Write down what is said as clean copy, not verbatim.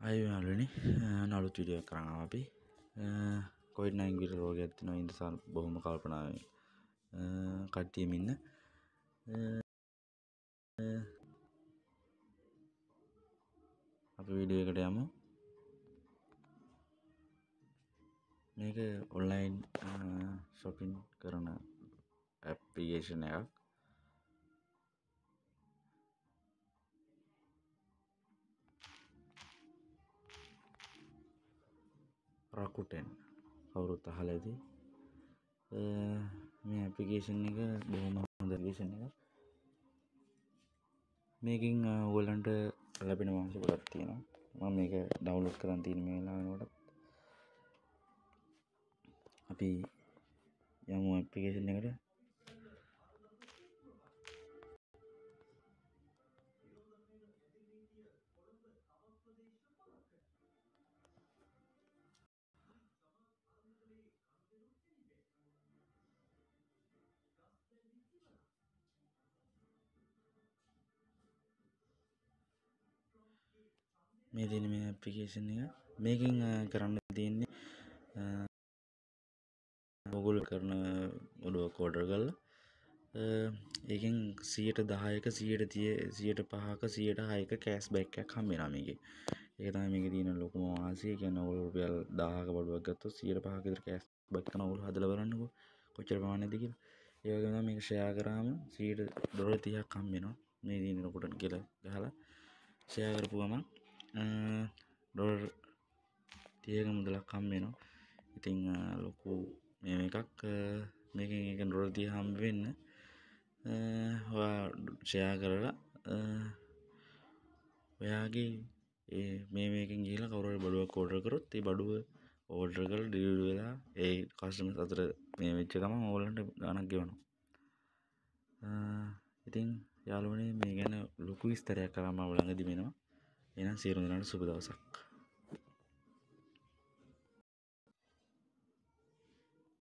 අයි යාළුවනේ අලුත් වීඩියෝ එකක් කරන් ආවා අපි COVID-19 විතර රෝගයක් තියෙනවා ඉඳලා බොහොම කල්පනාවෙන් කට්ටියම ඉන්න අපි වීඩියෝ එකට යමු මේක ඔන්ලයින් shopping කරන ඇප්ලිකේෂන් එකක් Rakuten කවුරුත් අහලා ඇති මේ ඇප්ලිකේෂන් එක බොහොම හොඳ ඇප්ලිකේෂන් එකක් මේකෙන් ඔයගලන්ට ලැබෙන මාසෙ ගොඩක් තියෙනවා මම මේක ඩවුන්ලෝඩ් කරන් තියෙන මේ වෙලාවට අපි යමු ඇප්ලිකේෂන් එකට මේ තියෙන මේ ඇප්ලිකේෂන් එක මේකෙන් කරන්න තියෙන්නේ ඔයගොල්ලෝ කරන ඔඩුවක් ඕඩර් කරලා ඒකෙන් 10%ක 130 105ක 106ක කෑෂ් බෑක් එකක් හම්බ වෙනවා මේකේ. ඒක තමයි මේකේ තියෙන ලොකුම වාසිය. කියන්නේ ඔයගොල්ලෝ රුපියල් 1000ක බඩුවක් ගත්තොත් 105ක විතර කෑෂ් බෑක් කරන ඔයගොල්ලෝ හදලා බලන්නකෝ කොච්චර ප්‍රමාණයක්ද කියලා. ඒ වගේම තමයි මේක ෂෙයා කරාම $30ක් හම්බ වෙනවා. මේ තියෙන රොකුටන් කියලා ගහලා ෂෙයා කරපුවම $30ක මුදලක් හම්බ වෙනවා. ඉතින් ලොකු මේ එකක් මේකෙන් එක $30 හම්බ වෙන්න ඔයා ෂෙයා කරලා ඔයාගේ මේකෙන් ගිහලා කවුරු හරි බඩුවක් ඕඩර් කරොත් ඒ බඩුව ඕඩර් කරලා ඩෙලිවරි වෙලා ඒ කස්ටමර්ස් අතර මේ වෙච්ච ගමන් ඕගොල්ලන්ට ගාණක් ගෙවනවා. ඉතින් යාළුවනේ මේ ගැන ලොකු විස්තරයක් කරාම මම ළඟදි වෙනවා. එහෙනම් සියලු දෙනාට සුබ දවසක්.